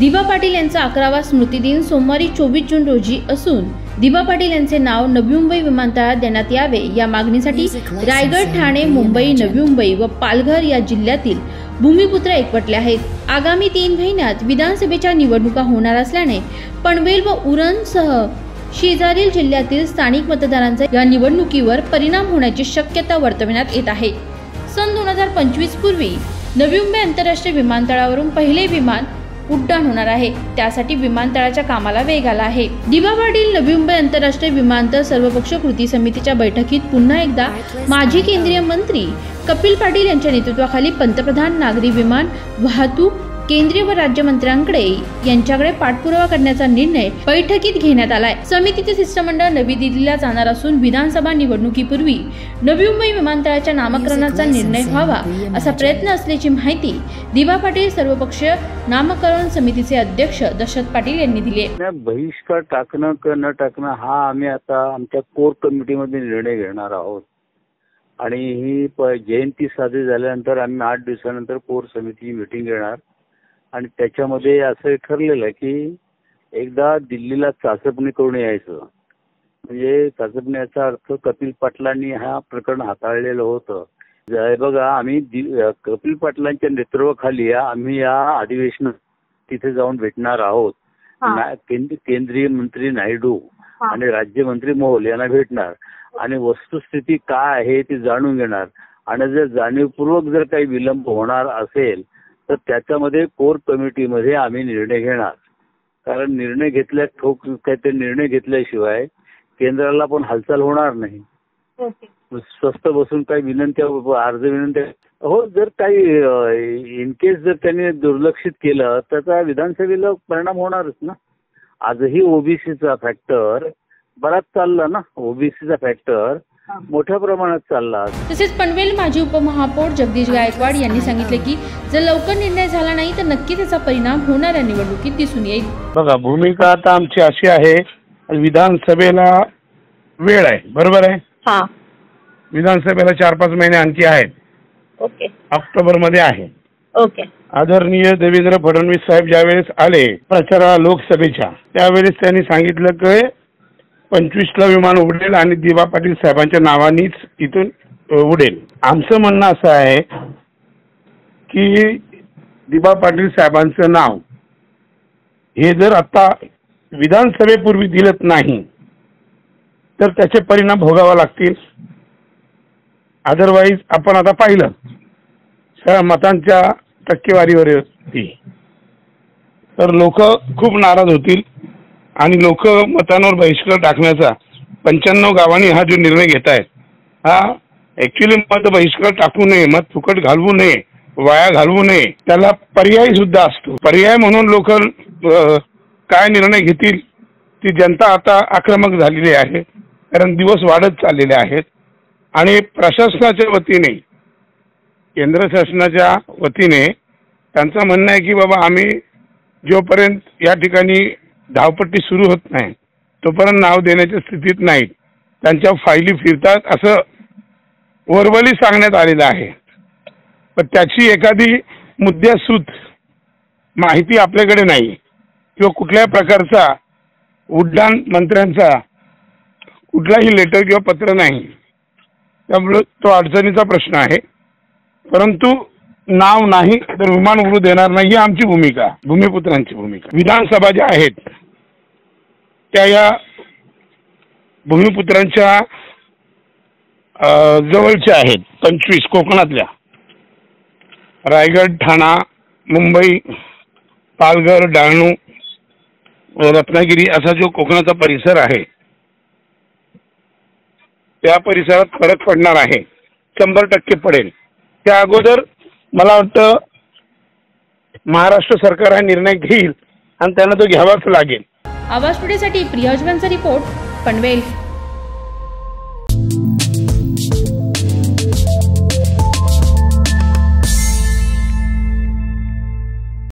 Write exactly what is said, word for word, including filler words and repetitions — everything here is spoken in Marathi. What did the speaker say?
दिबा पाटील यांचा अकरावा स्मृतिदिन सोमवारी चोवीस जून रोजी असून दिबा पाटील यांचे नाव नवी मुंबई विमानतळात देण्यात यावे या मागणीसाठी रायगड, ठाणे, मुंबई, नवी मुंबई व पालघर या जिल्ह्यातील भूमिपुत्र एकवटले आहेत। आगामी तीन महिन्यात विधानसभेच्या निवडणुका होणार असल्याने पनवेल व उरणसह शेजारील जिल्ह्यातील स्थानिक मतदारांचा या निवडणुकीवर परिणाम होण्याची शक्यता वर्तविण्यात येत आहे। सन दोन हजार पंचवीस पूर्वी नवी मुंबई आंतरराष्ट्रीय विमानतळावरून पहिले विमान उड्डाण होणार आहे। त्यासाठी विमानतळाच्या कामाला वेग आला आहे। दिबा पाटील नवी मुंबई आंतरराष्ट्रीय विमानतळ सर्वपक्षीय कृती समितीच्या बैठकीत पुन्हा एकदा माजी केंद्रीय मंत्री कपिल पाटील यांच्या नेतृत्वाखाली पंतप्रधान, नागरी विमान वाहतूक, केंद्रीय व राज्यमंत्र्यांकडे यांच्याकडे पाठपुरावा करण्याचा निर्णय बैठकीत घेण्यात आलाय। समितीचे शिष्टमंडळ नवी दिल्लीला जाणार असून विधानसभा निवडणुकीपूर्वी नवी मुंबई विमानतळाच्या नामकरणाचा निर्णय व्हावा असा प्रयत्न असल्याची माहिती दिबा पाटील सर्वपक्षीय नामकरण समितीचे अध्यक्ष दशरथ पाटील यांनी दिली आहे। बहिष्कार टाकणं क न टाकणं हा आम्ही आता आमच्या कोर कमिटीमध्ये निर्णय घेणार आहोत आणि ही जयंती साजरी झाल्यानंतर आम्ही आठ दिवसानंतर कोर समितीची मीटिंग घेणार आणि त्याच्यामध्ये असं ठरलेलं आहे की एकदा दिल्लीला चाचपणी करून यायचं। म्हणजे चाचपणी याचा अर्थ कपिल पाटलांनी हा प्रकरण हाताळलेलं होतं। बघा, आम्ही कपिल पाटलांच्या नेतृत्वाखाली आम्ही या अधिवेशनात तिथे जाऊन भेटणार आहोत। केंद्रीय मंत्री नायडू आणि राज्यमंत्री मोहोल यांना भेटणार आणि वस्तुस्थिती काय आहे ती जाणून घेणार आणि जर जाणीवपूर्वक जर काही विलंब होणार असेल तर त्याच्यामध्ये कोर कमिटीमध्ये आम्ही निर्णय घेणार। कारण निर्णय घेतल्या ठोक काहीतरी निर्णय घेतल्याशिवाय केंद्राला पण हालचाल होणार नाही। स्वस्त बसून काही विनंत्या अर्ज विनंत्या हो जर काही इन केस जर त्यांनी दुर्लक्षित केलं त्याचा विधानसभेला परिणाम होणारच ना। आजही ओबीसीचा फॅक्टर बराच चालला ना, ओबीसीचा फॅक्टर मोठ्या प्रमाणात चालला। तसेच पनवेल माजी उपमहापौर जगदीश गायकवाड यांनी सांगितले की जर लवकर निर्णय झाला नाही तर नक्की त्याचा परिणाम होणाऱ्या निवडणुकीत दिसून येईल। बघा, भूमिका आता आमची अशी आहे, विधानसभेला वेळ आहे, बरोबर आहे? हा, विधानसभेला चार पाच महिने आणखी आहेत। ओके, ऑक्टोबर मध्ये आहे। ओके, आदरणीय देवेंद्र फडणवीस साहेब ज्यावेळेस आले प्रचारा लोकसभेच्या त्यावेळेस त्यांनी सांगितलं की पंचवीसला विमान उडेल आणि दिबा पाटील साहेबांच्या नावानीच इथून उडेल। आमचं म्हणणं असं आहे की दिबा पाटील साहेबांचं नाव हे जर आता विधानसभेपूर्वी दिलत नाही तर त्याचे परिणाम भोगावे लागतील। अदरवाईज आपण आता पाहिलं मतांच्या टक्केवारीवरती तर लोक खूप नाराज होतील आणि लोक मतांवर बहिष्कार टाकण्याचा पंच्याण्णव गावांनी हा जो निर्णय घेत आहेत हा ऍक्च्युली मत बहिष्कार टाकू नये, मत फुकट घालवू नये, वाया घालवू नये, त्याला पर्याय सुद्धा असतो। पर्याय म्हणून लोक काय निर्णय घेतील ती जनता आता आक्रमक झालेली आहे, कारण दिवस वाढत चाललेले आहेत आणि प्रशासनाच्या वतीने केंद्र शासनाच्या वतीने त्यांचं म्हणणं आहे की बाबा आम्ही जोपर्यंत या ठिकाणी धावपट्टी सुरू होत नाही तोपर्यंत नाव देण्याच्या स्थितीत नाहीत, त्यांच्या फायली फिरतात असं वरवली सांगण्यात आलेलं आहे। पण त्याची एखादी मुद्द्यासूद माहिती आपल्याकडे नाही किंवा कुठल्या प्रकारचा उड्डाण मंत्र्यांचा कुठलाही लेटर किंवा पत्र नाही, त्यामुळे तो अडचणीचा प्रश्न आहे। परंतु नाव नाही तर विमान उडू देणार नाही ही आमची भूमिका, भूमिपुत्रांची भूमिका। विधानसभा ज्या आहेत त्या या भूमिपुत्रांच्या जवळच्या आहेत। पंचवीस कोकणातल्या रायगड, ठाणा, मुंबई, पालघर, डहाणू, रत्नागिरी असा जो कोकणाचा परिसर आहे त्या परिसरात फरक पडणार आहे, शंभर टक्के पडेल। त्या अगोदर मला वाटतं महाराष्ट्र सरकार हा निर्णय घेईल आणि त्यांना तो घ्यावाच लागेल। आवाज टुडेसाठी प्रिया अजवांचा रिपोर्ट, पनवेल।